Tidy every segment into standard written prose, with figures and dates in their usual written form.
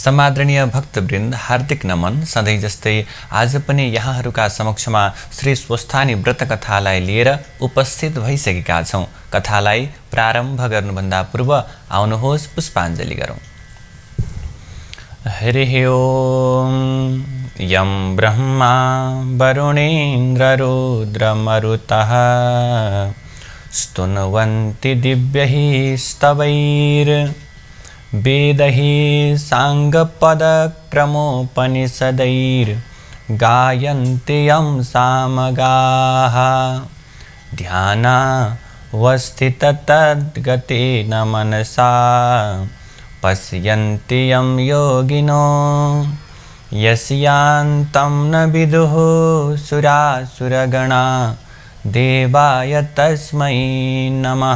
समादरणीय भक्तवृन्द, हार्दिक नमन। सधैँ जस्तै आज पनि यहाँहरूका समक्षमा श्री स्वस्थानी व्रत कथालाई लिएर उपस्थित भइसकेका छौँ। कथालाई प्रारम्भ गर्नुभन्दा पूर्व आउनुहोस् पुष्पाञ्जली गरौँ। हरिः ओम। यं ब्रह्मा वरुणेन्द्र रुद्रमरुतः स्तुन्वन्ति दिव्यैः स्तवैर् वेदैः साङ्गपदक्रमोपनिषदैर् गायन्ति यं सामगाः ध्यानावस्थिततद्गतेन मनसा पश्यन्ति यं योगिनो यस्यान्तं न विदुः सुरासुरगणा देवाय तस्मै नमः।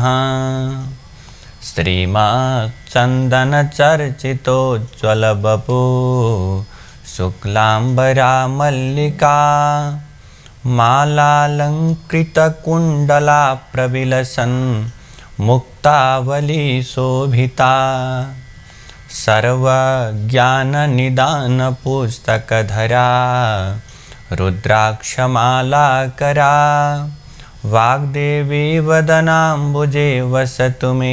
श्रीमच्चन्दनचर्चितोज्ज्वलवपु शुक्लाम्बरा मल्लिका मालालङ्कृतकुण्डला प्रविलसन् मुक्तावली शोभिता सर्वज्ञाननिदानपुस्तकधरा रुद्राक्षमालाकरा वाग्देवी वदनाम्बुजे वसतु मे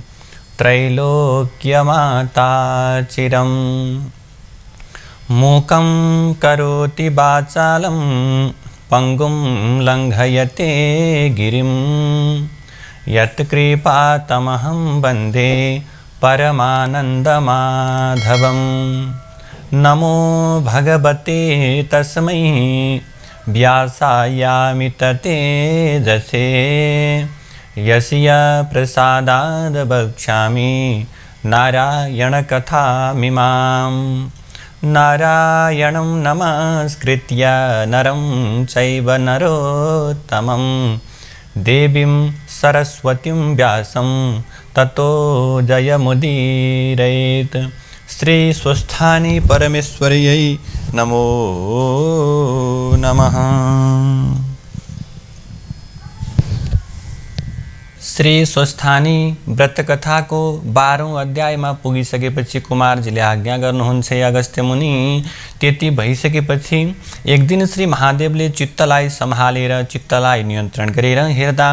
त्रैलोक्यमाता चिरम्। मूकं करोति वाचालं पङ्गुं लङ्घयते गिरिं यत्कृपातमहं वन्दे परमानन्दमाधवं। नमो भगवते तस्मै व्यासायामित तेजसे यस्य प्रसादाद् वक्ष्यामि नारायणकथामिमाम्। नारायणं नमस्कृत्य नरं चैव नरोत्तमं देवीं सरस्वतीं व्यासं ततो जयमुदीरयेत्। श्री स्वस्थानी परमेश्वर्यै नमो नमः। श्री स्वस्थानी व्रत कथाको 12औं अध्यायमा पुगिसकेपछि कुमारजीले आज्ञा गर्नुहुन्छ अगस्त्य मुनि। त्यति भइसकेपछि एक दिन श्री महादेवले चित्तलाई सम्हालेर चित्तलाई नियन्त्रण गरेर हेर्दा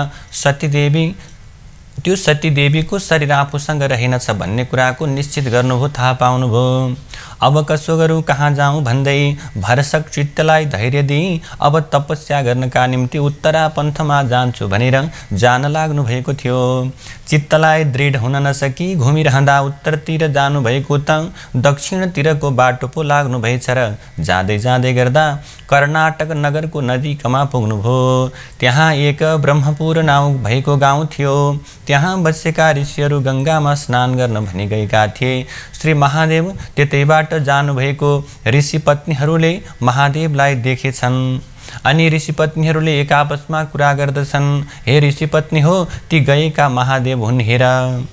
त्यो सतीदेवीको शरीर आफूसँग रहेनछ भन्ने कुराको निश्चित गर्नुभयो, थाहा पाउनुभयो। अब कसो गरौँ, कहाँ जाउँ भन्दै भरसक चित्तलाई धैर्य दिई अब तपस्या गर्नका निम्ति उत्तरा पन्थमा जान्छु भनेर जान लाग्नु भएको थियो। चित्तलाई दृढ हुन नसकी घुमिरहँदा उत्तरतिर जानुभएको त दक्षिणतिरको बाटो पो लाग्नु भएछ र जाँदै जाँदै गर्दा कर्नाटक नगरको नजिकमा पुग्नुभयो। त्यहाँ एक ब्रह्मपुर नाउँ भएको गाउँ थियो। त्यहाँ बसेका ऋषिहरू गङ्गामा स्नान गर्न भनी गएका थिए। श्री महादेव त्यतैबाट जानुभएको ऋषि पत्नीहरूले महादेवलाई देखेछन्। अनि ऋषि पत्नीहरूले एक आपसमा कुरा गर्दछन्, हे ऋषि पत्नी हो, ती गएका महादेव हुन् हेर।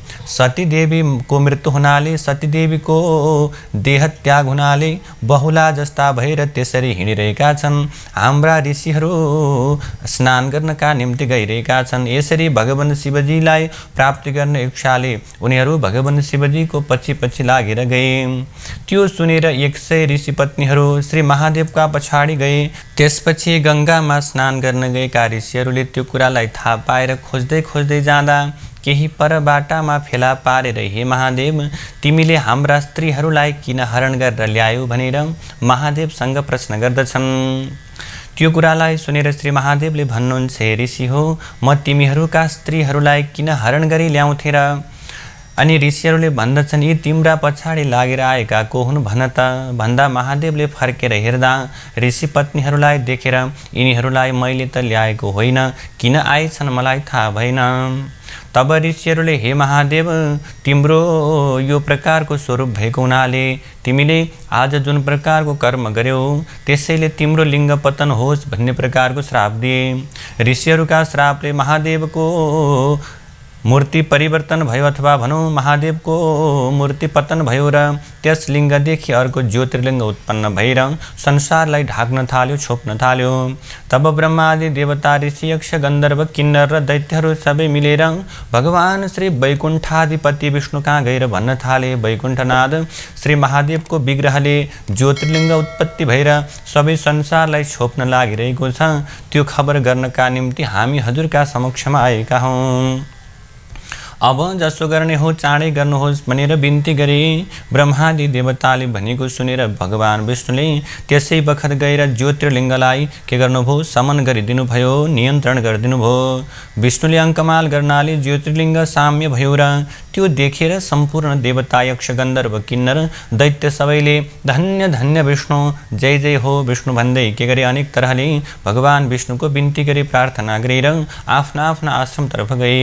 सतीदेवीको मृत्यु हुनाले सतीदेवीको देह त्याग हुनाले बहुला जस्ता भएर त्यसरी हिँडिरहेका छन्। हाम्रा ऋषिहरू स्नान गर्नका निम्ति गइरहेका छन्। यसरी भगवान शिवजीलाई प्राप्ति गर्ने इच्छाले उनीहरू भगवान शिवजीको पछि पछि लागेर गए। त्यो सुनेर 100 ऋषि पत्नीहरू श्री महादेवका पछाडि गए। त्यसपछि गङ्गामा स्नान गर्न गएका ऋषिहरूले त्यो कुरालाई थाहा पाएर खोज्दै खोज्दै जाँदा केही पर बाटामा फेला पारेर, हे महादेव, तिमीले हाम्रा स्त्रीहरूलाई किन हरण गरेर ल्यायौ भनेर महादेवसँग प्रश्न गर्दछन्। त्यो कुरालाई सुनेर श्री महादेवले भन्नुहुन्छ, हे ऋषि हो, म तिमीहरूका स्त्रीहरूलाई किन हरण गरी ल्याउँथे र? अनि ऋषिहरूले भन्दछन्, यी तिम्रा पछाडि लागेर आएका को हुन् भन त भन्दा महादेवले फर्केर हेर्दा ऋषि पत्नीहरूलाई देखेर, यिनीहरूलाई मैले त ल्याएको होइन, किन आएछन् मलाई थाहा भएन। तब ऋषिहरूले, हे महादेव, तिम्रो यो प्रकारको स्वरूप भएको हुनाले तिमीले आज जुन प्रकारको कर्म गर्यौ त्यसैले तिम्रो लिङ्ग पतन होस् भन्ने प्रकारको श्राप दिए। ऋषिहरूका श्रापले महादेवको मूर्ति परिवर्तन भयो अथवा भनौँ महादेवको मूर्ति पतन भयो र त्यस लिङ्गदेखि अर्को ज्योतिर्लिङ्ग उत्पन्न भएर संसारलाई ढाक्न थाल्यो, छोप्न थाल्यो। तब ब्रह्मादि देवता ऋषि यक्ष गन्धर्व किन्नर र दैत्यहरू सबै मिलेर भगवान श्री वैकुण्ठाधिपति विष्णु कहाँ गएर भन्न थाले, वैकुण्ठनाथ श्री महादेवको विग्रहले ज्योतिर्लिङ्ग उत्पत्ति भएर सबै संसारलाई छोप्न लागिरहेको छ, त्यो खबर गर्नका निम्ति हामी हजुरका समक्षमा आएका हौँ। अब जसो गर्ने हो चाँडै गर्नुहोस् भनेर बिन्ती गरे। ब्रह्मादि देवताले भनेको सुनेर भगवान विष्णुले त्यसै बखत गएर ज्योतिर्लिङ्गलाई के गर्नुभयो, समन गरिदिनु भयो, नियन्त्रण गरिदिनु भयो। विष्णुले अङ्कमाल गर्नाले ज्योतिर्लिङ्ग साम्य भयो र त्यो देखेर सम्पूर्ण देवता यक्ष गन्धर्व किन्नर दैत्य सबैले धन्य धन्य विष्णु, जय जय हो विष्णु भन्दै के गरे, अनेक तरहले भगवान विष्णुको बिन्ती गरी प्रार्थना गरेर आफ्ना आफ्ना आश्रमतर्फ गए।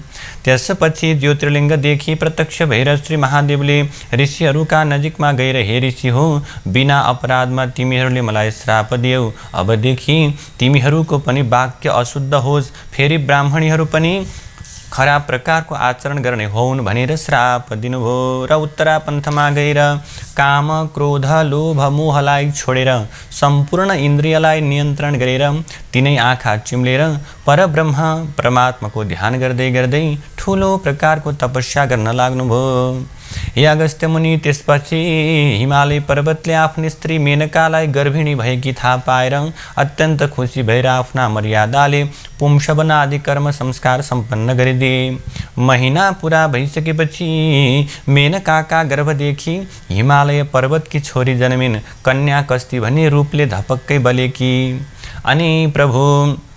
त्यसपछि ज्योतिर्लिङ्गदेखि प्रत्यक्ष भएर श्री महादेवले ऋषिहरूका नजिकमा गएर, हे ऋषि हो, बिना अपराधमा तिमीहरूले मलाई श्राप दियौ, अबदेखि तिमीहरूको पनि वाक्य अशुद्ध होस्, फेरि ब्राह्मणीहरू पनि खराब प्रकारको आचरण गर्ने होउन् भनेर श्राप दिनुभयो। र उत्तरा पन्थमा गएर काम क्रोध लोभ मोहलाई छोडेर सम्पूर्ण इन्द्रियलाई नियन्त्रण गरेर तिनै आँखा चिम्लेर परब्रह्म परमात्माको ध्यान गर्दै गर्दै ठुलो प्रकारको तपस्या गर्न लाग्नुभयो। हे अगस्त्य मुनि, त्यसपछि हिमालय पर्वतले आफ्नो स्त्री मेनकालाई गर्भिणी भएकी थाहा पाएर अत्यन्त खुसी भएर आफ्ना मर्यादाले पुंसवन आदि कर्म संस्कार सम्पन्न गरिदिए। महिना पुरा भइसकेपछि मेनकाका गर्भदेखि हिमालय पर्वतकी छोरी जन्मिन्, कन्या कस्ती भन्ने रूपले धपक्कै बलेकी। अनि प्रभु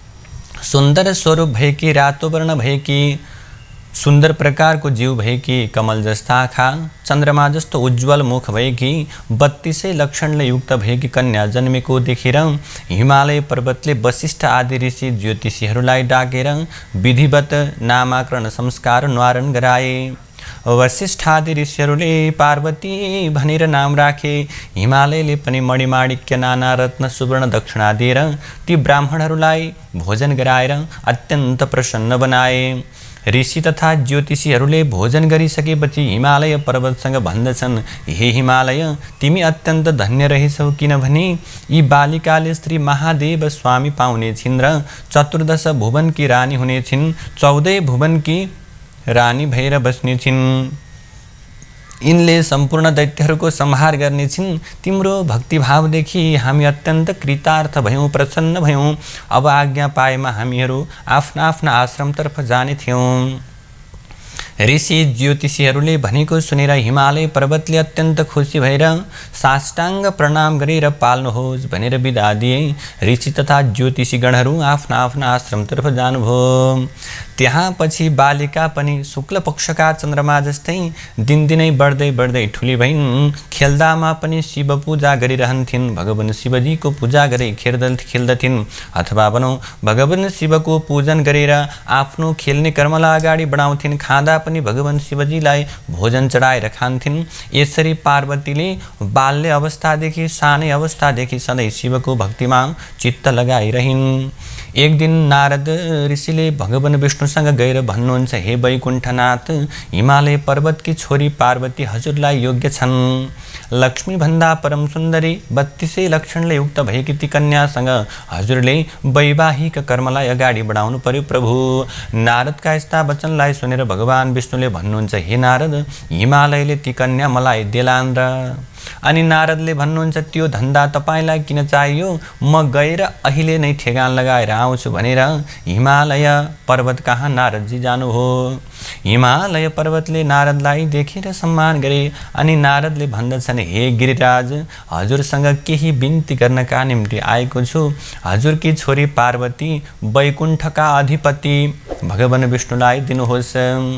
सुन्दर स्वरूप भएकी, रातो वर्ण भएकी, सुन्दर प्रकारको जीव भएकी, कमल जस्ता आँखा, चन्द्रमा जस्तो उज्जवल मुख भएकी, 32 लक्षणले युक्त भएकी कन्या जन्मेको देखेर हिमालय पर्वतले वशिष्ठ आदि ऋषि ज्योतिषीहरूलाई डाकेर विधिवत नामाकरण संस्कार न्वारण गराए। वशिष्ठ आदि ऋषिहरूले पार्वती भनेर नाम राखे। हिमालयले पनि मणिमाणिक्य नाना रत्न सुवर्ण दक्षिणा दिएर ती ब्राह्मणहरूलाई भोजन गराएर अत्यन्त प्रसन्न बनाए। ऋषि तथा ज्योतिषीहरूले भोजन गरिसकेपछि हिमालय पर्वतसँग भन्दछन्, हे हिमालय, तिमी अत्यन्त धन्य रहेछौ, किनभने यी बालिकाले श्री महादेव स्वामी पाउने छिन् र 14 भुवनकी रानी हुने छिन्, 14 भुवनकी रानी भएर बस्ने छिन्। यिनले सम्पूर्ण दैत्यहरूको संहार गर्ने छिन्। तिम्रो भक्तिभावदेखि हामी अत्यन्त कृतार्थ भयौँ, प्रसन्न भयौँ। अब आज्ञा पाएमा हामीहरू आफ्ना आफ्ना आश्रमतर्फ जाने थियौँ। ऋषि ज्योतिषीहरूले भनेको सुनेर हिमालय पर्वतले अत्यन्त खुसी भएर साष्टाङ्ग प्रणाम गरेर पाल्नुहोस् भनेर बिदा दिए। ऋषि तथा ज्योतिषीगणहरू आफ्ना आफ्ना आश्रमतर्फ जानुभयो। त्यहाँ पछि बालिका पनि शुक्ल पक्षका चन्द्रमा जस्तै दिनदिनै बढ्दै बढ्दै ठुली भइन्। खेल्दामा पनि शिव पूजा गरिरहन्थिन्। भगवान शिवजीको पूजा गरी खेल्दथिन्, अथवा भनौँ भगवान शिवको पूजन गरेर आफ्नो खेल्ने कर्मलाई अगाडि बढाउँथिन्। खाँदा पनि भगवान शिवजीलाई भोजन चढाएर खान्थिन्। यसरी पार्वतीले बाल्य अवस्थादेखि, सानै अवस्थादेखि सधैँ शिवको भक्तिमा चित्त लगाइरहन्। एक दिन नारद ऋषिले भगवान विष्णुसँग गएर भन्नुहुन्छ, हे वैकुण्ठनाथ, हिमालय पर्वतकी छोरी पार्वती हजुरलाई योग्य छन्। लक्ष्मी भन्दा परम सुन्दरी 32 लक्षणले युक्त भएकी ती कन्यासँग हजुरले वैवाहिक कर्मलाई अगाडि बढाउनु पर्यो प्रभु। नारदका यस्ता वचनलाई सुनेर भगवान विष्णुले भन्नुहुन्छ, हे नारद, हिमालयले ती कन्या मलाई देलान् र। अनि नारदले भन्नुहुन्छ, त्यो धन्दा तपाईँलाई किन चाहियो? म गएर अहिले नै ठेगान लगाएर आउँछु भनेर हिमालय पर्वत कहाँ नारदजी जानु हो। हिमालय पर्वतले नारदलाई देखेर सम्मान गरे। अनि नारदले भन्दछन्, हे गिरिराज, हजुरसँग केही बिन्ती गर्नका निम्ति आएको छु। हजुरकी छोरी पार्वती वैकुण्ठका अधिपति भगवान विष्णुलाई दिनुहोस्।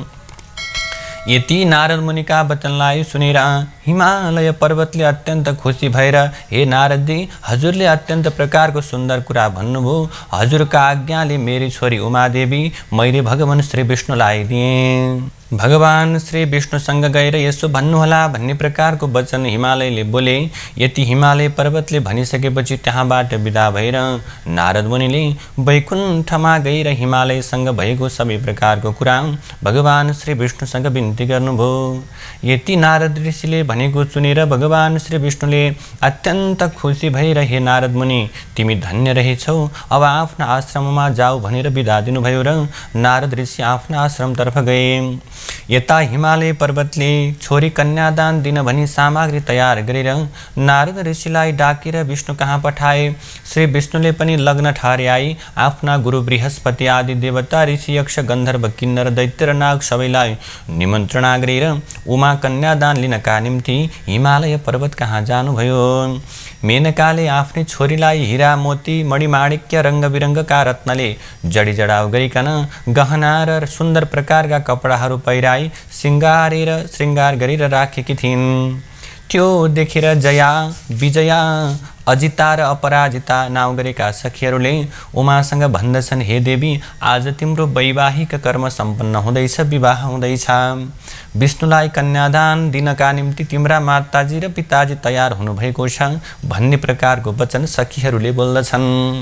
यति नारद मुनिका वचनलाई सुनेर हिमालय पर्वतले अत्यन्त खुसी भएर, हे नारदजी, हजुरले अत्यन्त प्रकारको सुन्दर कुरा भन्नुभयो। हजुरका आज्ञाले मेरी छोरी उमादेवी मैले भगवान श्री विष्णुलाई दिएँ। भगवान श्री विष्णुसँग गएर यसो भन्नुहोला भन्ने प्रकारको वचन हिमालयले बोले। यति हिमालय पर्वतले भनिसकेपछि त्यहाँबाट विदा भएर नारद मुनिले वैकुण्ठमा गएर हिमालयसँग भएको सबै प्रकारको कुरा भगवान श्री विष्णुसँग बिन्ती गर्नुभयो। यति नारद ऋषिले भनेको सुनेर भगवान श्री विष्णुले अत्यन्त खुसी भएर हे नारद मुनि, तिमी धन्य रहेछौ, अब आफ्ना आश्रममा जाऊ भनेर बिदा दिनुभयो र नारद ऋषि आफ्ना आश्रमतर्फ गए। यता हिमालय पर्वतले छोरी कन्यादान दिन भनी सामग्री तयार गरेर नारद ऋषिलाई डाकेर विष्णु कहाँ पठाए। श्री विष्णुले पनि लग्न ठहर्याई आफ्ना गुरु बृहस्पति आदि देवता ऋषि यक्ष गन्धर्व किन्नर दैत्य र नाग सबैलाई निमन्त्रणा गरेर उमा कन्यादान लिनका निम्ति हिमालय पर्वत कहाँ जानुभयो। मेनकाले आफ्नै छोरीलाई हिरा मोती मणिमाणिक्य रङ्गबिरङ्गका रत्नले जडिजडाउ गरिकन गहना र सुन्दर प्रकारका कपडाहरू पहिराई श्रृङ्गार गरेर राखेकी थिइन्। त्यो देखेर जया, विजया, अजिता र अपराजिता नाउँ गरेका सखीहरूले उमासँग भन्दछन्, हे देवी, आज तिम्रो वैवाहिक कर्म सम्पन्न हुँदैछ, विवाह हुँदैछ। विष्णुलाई कन्यादान दिनका निम्ति तिम्रा माताजी र पिताजी तयार हुनुभएको छ भन्ने प्रकारको वचन सखीहरूले बोल्दछन्।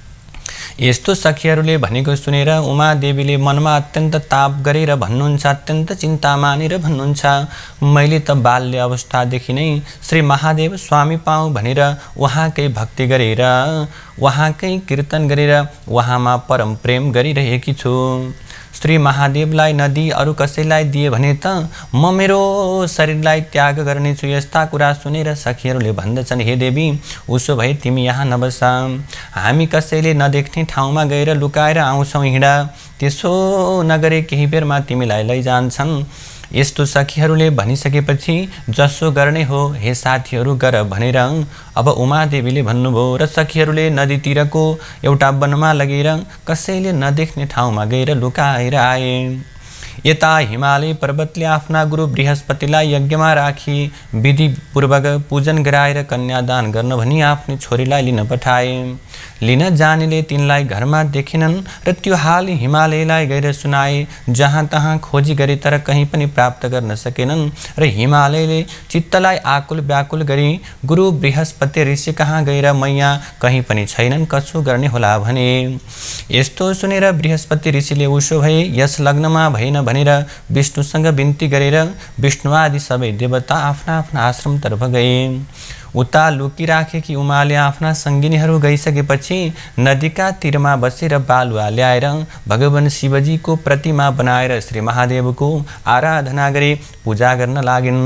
यस्तो सखीहरूले भनेको सुनेर उमादेवीले मनमा अत्यन्त ताप गरेर भन्नुहुन्छ, अत्यन्त चिन्ता मानेर भन्नुहुन्छ, मैले त बाल्य अवस्थादेखि नै श्री महादेव स्वामी पाऊँ भनेर उहाँकै भक्ति गरेर उहाँकै कीर्तन गरेर उहाँमा परम प्रेम गरिरहेकी छु। श्री महादेवलाई नदी अरू कसैलाई दिए भने त म मेरो शरीरलाई त्याग गर्नेछु। यस्ता कुरा सुनेर सखीहरूले भन्दछन्, हे देवी, उसो भए तिमी यहाँ नबस, हामी कसैले नदेख्ने ठाउँमा गएर लुकाएर आउँछौँ हिँडा, त्यसो नगरे केही बेरमा तिमीलाई लैजान्छन्। यस्तो सखीहरूले भनिसकेपछि जसो गर्ने हो हे साथीहरू गर भनेर अब उमादेवीले भन्नुभयो र सखीहरूले नदीतिरको एउटा वनमा लगेर कसैले नदेख्ने ठाउँमा गएर लुकाएर आए। यता हिमालय पर्वतले आफ्ना गुरु बृहस्पतिलाई यज्ञमा राखी विधिपूर्वक पूजन गराएर कन्यादान गर्न भनी आफ्नी छोरीलाई लिन पठाए। लिन जानेले तिनलाई घरमा देखेनन् र त्यो हाल हिमालयलाई गएर सुनाए। जहाँ तहाँ खोजी गरे तर कहीँ पनि प्राप्त गर्न सकेनन् र हिमालयले चित्तलाई आकुल व्याकुल गरी गुरु बृहस्पति ऋषि कहाँ गएर मैया कहीँ पनि छैनन्, कसो गर्ने होला भने। यस्तो सुनेर बृहस्पति ऋषिले उसो भए यस लग्नमा भएन भनेर विष्णुसँग बिन्ती गरेर विष्णु आदि सबै देवता आफ्ना आफ्ना आश्रमतर्फ गए। उता लुकिराखेकी उमाले आफ्ना सङ्गिनीहरू गइसकेपछि नदीका तीरमा बसेर बालुवा ल्याएर भगवान शिवजीको प्रतिमा बनाएर श्री महादेवको आराधना गरी पूजा गर्न लागिन्।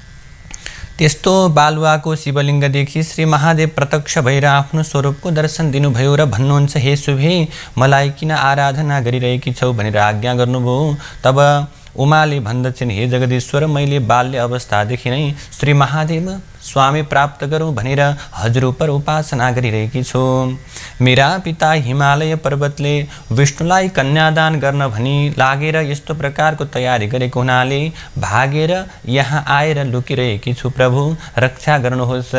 त्यस्तो बालुवाको शिवलिङ्गदेखि श्री महादेव प्रत्यक्ष भएर आफ्नो स्वरूपको दर्शन दिनुभयो र भन्नुहुन्छ, हे शुभे, मलाई किन आराधना गरिरहेकी छौ भनेर आज्ञा गर्नुभयो। तब उमाले भन्दछन्, हे जगदीश्वर, मैले बाल्य अवस्थादेखि नै श्री महादेव स्वामी प्राप्त गरौँ भनेर हजुर पर उपासना गरिरहेकी छु। मेरा पिता हिमालय पर्वतले विष्णुलाई कन्यादान गर्न भनी लागेर यस्तो प्रकारको तयारी गरेको हुनाले भागेर यहाँ आएर लुकिरहेकी छु। प्रभु रक्षा गर्नुहोस्,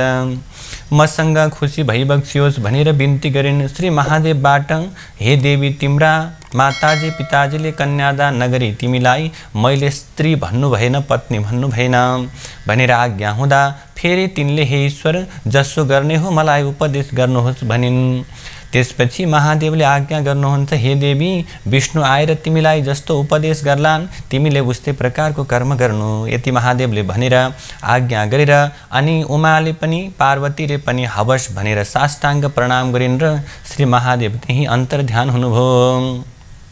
मसँग खुसी भई बक्सियोस् भनेर बिन्ती गरिन् श्री महादेवबाट। हे देवी, तिम्रा माताजी पिताजीले कन्यादान नगरी तिमीलाई मैले स्त्री भन्नु भएन, पत्नी भन्नु भएन भनेर आज्ञा हुँदा फेरि तिनले, हे ईश्वर, जसो गर्ने हो मलाई उपदेश गर्नुहोस् भनिन्। त्यसपछि महादेवले आज्ञा गर्नुहुन्छ, हे देवी, विष्णु आएर तिमीलाई जस्तो उपदेश गर्लान् तिमीले उस्तै प्रकारको कर्म गर्नु। यति महादेवले भनेर आज्ञा गरेर अनि उमाले पनि पार्वतीले पनि हवस् भनेर साष्टाङ्ग प्रणाम गरिन् र श्री महादेव त्यही अन्तर्ध्यान हुनुभयो।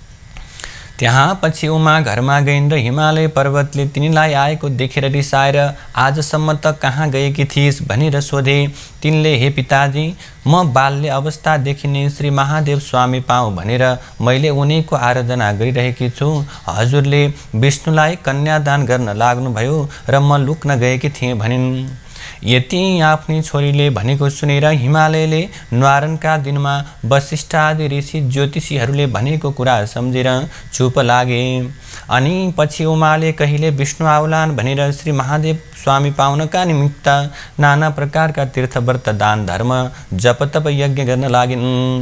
त्यहाँ पछि उमा घरमा गइन् र हिमालय पर्वतले तिनीलाई आएको देखेर रिसाएर आजसम्म त कहाँ गएकी थिइस् भनेर सोधे। तिनले, हे पिताजी, म बाल्य अवस्थादेखि नै श्री महादेव स्वामी पाऊँ भनेर मैले उनीको आराधना गरिरहेकी छु। हजुरले विष्णुलाई कन्यादान गर्न लाग्नुभयो र म लुक्न गएकी थिएँ भनिन्। यति आफ्नी छोरीले भनेको सुनेर हिमालयले न्वारनका दिनमा वशिष्ठ आदि ऋषि ज्योतिषीहरूले भनेको कुरा सम्झेर चुप लागे। अनि पछि उमाले कहिले विष्णु आउलान् भनेर श्री महादेव स्वामी पाउनका निमित्त नाना प्रकारका तीर्थव्रत दान धर्म जप तप यज्ञ गर्न लागिन्।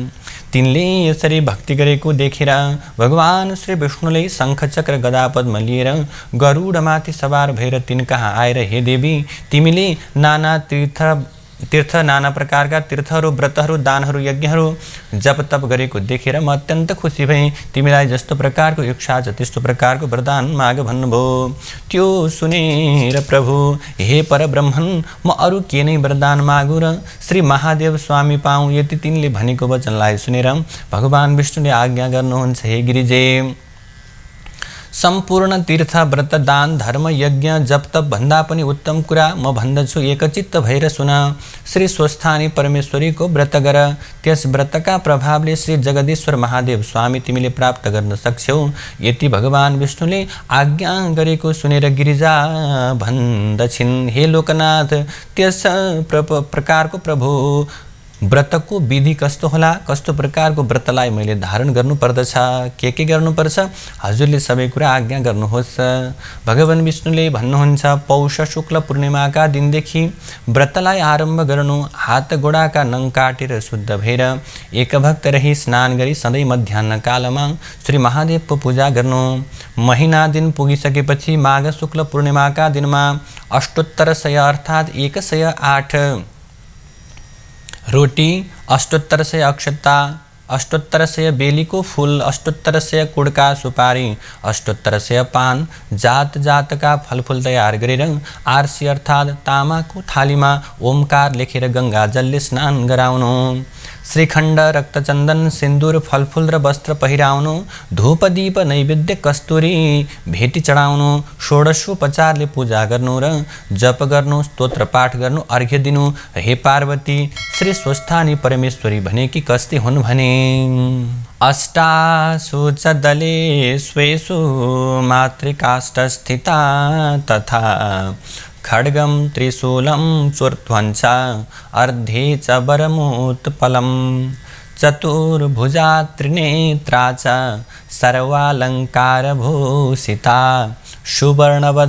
तिनले यसरी भक्ति गरेको देखेर भगवान श्री विष्णुले शङ्ख चक्र गदा पद्म लिएर गरुडमाथि सवार भएर तिन कहाँ आएर हे देवी तिमीले नाना तीर्थ नाना प्रकारका तीर्थहरू व्रतहरू दानहरू यज्ञहरू जप तप गरेको देखेर म अत्यन्त खुसी भएँ। तिमीलाई जस्तो प्रकारको इच्छा छ त्यस्तो प्रकारको वरदान माग भन्नुभयो। त्यो सुनेर प्रभु हे परब्रह्मन म अरू के नै वरदान मागु र श्री महादेव स्वामी पाऊँ यति तिनले भनेको वचनलाई सुनेर भगवान विष्णुले आज्ञा गर्नुहुन्छ हे गिरिजे सम्पूर्ण तीर्थ व्रत दान धर्म यज्ञ जप तप भन्दा पनि उत्तम कुरा म भन्दछु एकचित्त भएर सुन। श्री स्वस्थानी परमेश्वरीको व्रत गर त्यस व्रतका प्रभावले श्री जगदीश्वर महादेव स्वामी तिमीले प्राप्त गर्न सक्छौ। यति भगवान विष्णुले आज्ञा गरेको सुनेर गिरिजा भन्दछिन् हे लोकनाथ त्यस प्रकारको प्रभु व्रतको विधि कस्तो होला कस्तो प्रकारको व्रतलाई मैले धारण गर्नुपर्दछ के गर्नुपर्छ हजुरले सबै कुरा आज्ञा गर्नुहोस्। भगवान विष्णुले भन्नुहुन्छ पौष शुक्ल पूर्णिमाका दिनदेखि व्रतलाई आरम्भ गर्नु हात गोडाका नङ काटेर शुद्ध भएर एकभक्त रही स्नान गरी सधैँ मध्याह्न कालमा श्री महादेवको पूजा गर्नु। महिना दिन पुगिसकेपछि माघ शुक्ल पूर्णिमाका दिनमा अष्टोत्तर 100 अर्थात् 108 रोटी 800 अक्षता 800 बेलीको फूल 800 कुडका सुपारी 800 पान जात जातका फलफुल तयार गरेर आरसी अर्थात् तामाको थालीमा ओमकार लेखेर गंगा जलले स्नान गराउनु। श्रीखण्ड रक्तचन्दन सिन्दूर फलफुल र वस्त्र पहिराउनु। धूप दीप नैवेद्य कस्तुरी भेटी चढाउनु। षोडशोपचारले पूजा गर्नु र जप गर्नु स्तोत्र पाठ गर्नु अर्घ्य दिनु। हे पार्वती श्री स्वस्थानी परमेश्वरी भनेकी कस्ती हुन् भने अष्टासु च दलेष्वेषु मातृकाष्ठस्थिता तथा खड्गं त्रिशूलं चूर्ध्वञ्च अर्धे च वरमुत्पलं चतुर्भुजा त्रिनेत्रा च सर्वालङ्कारभूषिता सुवर्णवद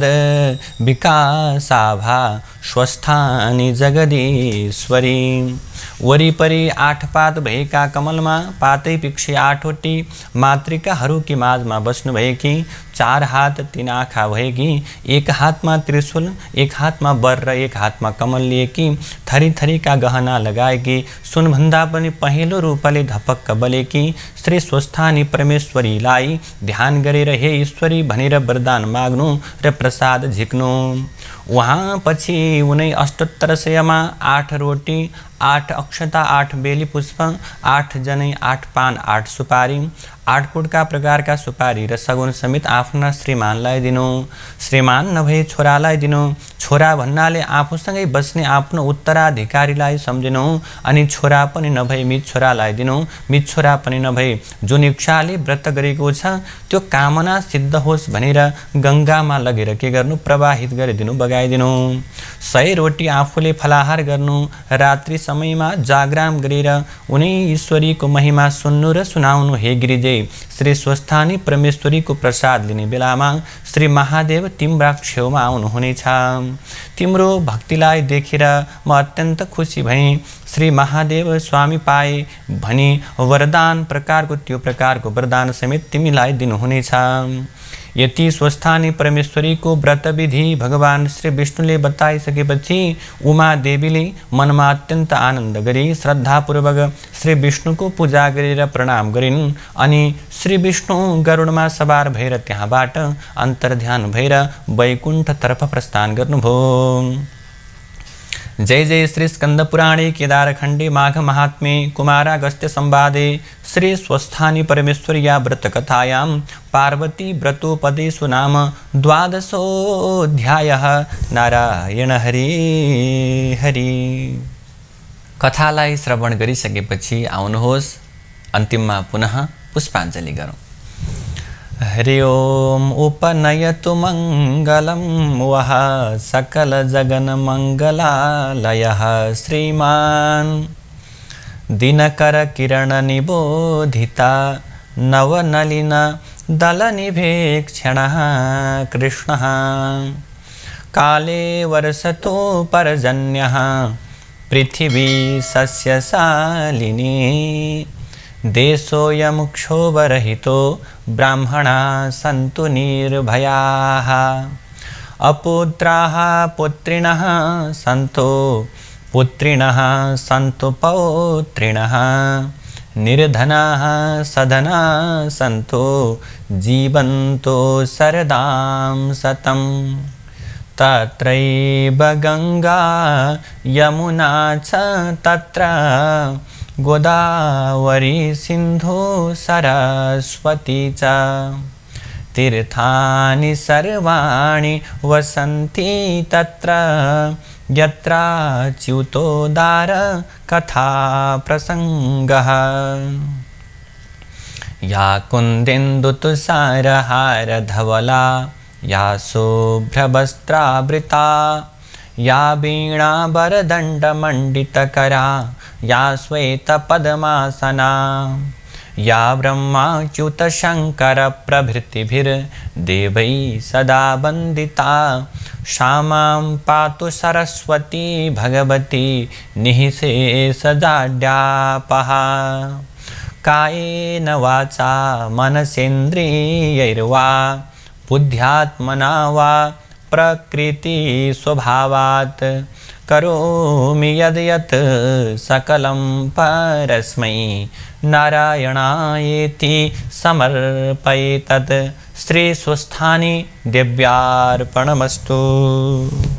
विकासाभा स्वस्थानी जगदीश्वरी। वरिपरि 8 पात भएका कमलमा पातै पिक्षे 8वटी मातृकाहरूकी माझमा बस्नु भएकी 4 हात 3 आँखा भएकी 1 हातमा त्रिशूल 1 हातमा वर र 1 हातमा कमल लिएकी थरी थरीका गहना लगाएकी सुनभन्दा पनि पहेँलो रूपले धपक्क बलेकी श्री स्वस्थानी परमेश्वरीलाई ध्यान गरेर हे ईश्वरी भनेर वरदान माग्नु र प्रसाद झिक्नु। वहाँ पछि उनै 800 मा 8 रोटी 8 अक्षता 8 बेली पुष्प 8 जनै 8 पान 8 सुपारी 8 कुटका प्रकारका सुपारी र सगुन समेत आफ्ना श्रीमानलाई दिनु। श्रीमान नभए छोरालाई दिनु। छोरा भन्नाले आफूसँगै बस्ने आफ्नो उत्तराधिकारीलाई सम्झिनु। अनि छोरा पनि नभए मित छोरालाई दिनु। मित छोरा पनि नभए जुन इच्छाले व्रत गरेको छ त्यो कामना सिद्ध होस् भनेर गंगामा लगेर के गर्नु प्रवाहित गरिदिनु बगाइदिनु। 100 रोटी आफूले फलाहार गर्नु। रात्रि समयमा जागराम गरेर उनी ईश्वरीको महिमा सुन्नु र सुनाउनु। हे गिरिजे श्री स्वस्थानी परमेश्वरीको प्रसाद लिने बेलामा श्री महादेव तिम्रा छेउमा आउनुहुनेछ। तिम्रो भक्तिलाई देखेर म अत्यन्त खुसी भएँ। श्री महादेव स्वामी पाए भनी वरदान प्रकारको त्यो प्रकारको वरदान समेत तिमीलाई दिनुहुनेछ। यति स्वस्थानी परमेश्वरीको व्रत विधि भगवान श्री विष्णुले बताइसकेपछि उमा देवीले मनमा अत्यन्त आनन्द गरी श्रद्धापूर्वक श्री विष्णुको पूजा गरेर प्रणाम गरिन्। अनि श्री विष्णु गरुडमा सवार भएर त्यहाँबाट अन्तर्ध्यान भएर वैकुण्ठतर्फ प्रस्थान गर्नुभयो। जय जय श्री स्कंद पुराणे केदारखंडे माघ महात्म्ये कुमारागस्त्य संवादे श्री स्वस्थानी परमेश्वर्या व्रत कथायां पार्वती व्रतोपदेशु नाम 12ओऽध्यायः। नारायण हरि हरि। कथालाई श्रवण गरिसकेपछि आउनुहोस् अन्तिममा पुनः पुष्पाञ्जलि गरौँ। हरि ओम उपनयतु मंगलम वह सकल जगन मंगलालयः श्रीमान दिनकर किरण निबोधिता नवनलिन दलनिभेक्षणः कृष्णः काले वर्षतो पर्जन्यः पृथिवी सस्यशालिनी देशोऽयमुक्षोभरहितो ब्राह्मणा सन्तु निर्भयाः अपुत्राः पुत्रिणः सन्तो पुत्रिणः सन्तु पौत्रिणः निर्धनाः सधना सन्तो जीवन्तो शरदां शतं तत्रैव गंगा यमुना च तत्र गोदावरी सिन्धु सरस्वती च तीर्थानि सर्वाणि वसन्ति तत्र यत्राच्युतोदार कथा प्रसंगः या कुन्देन्दुतुषारहारधवला या शुभ्रवस्त्रावृता या वीणावरदण्डमण्डितकरा या श्वेतपद्मासना या ब्रह्माच्युतशङ्करप्रभृतिभिर्देवैः सदा वन्दिता सा मां पातु सरस्वती भगवती निःशेषजाड्यापः कायेन वाचा मनसेन्द्रियैर्वा बुद्ध्यात्मना वा प्रकृतिस्वभावात् करोमि यद्यत् सकलं परस्मै नारायणायेति समर्पये तत् श्रीस्वस्थानि दिव्यार्पणमस्तु।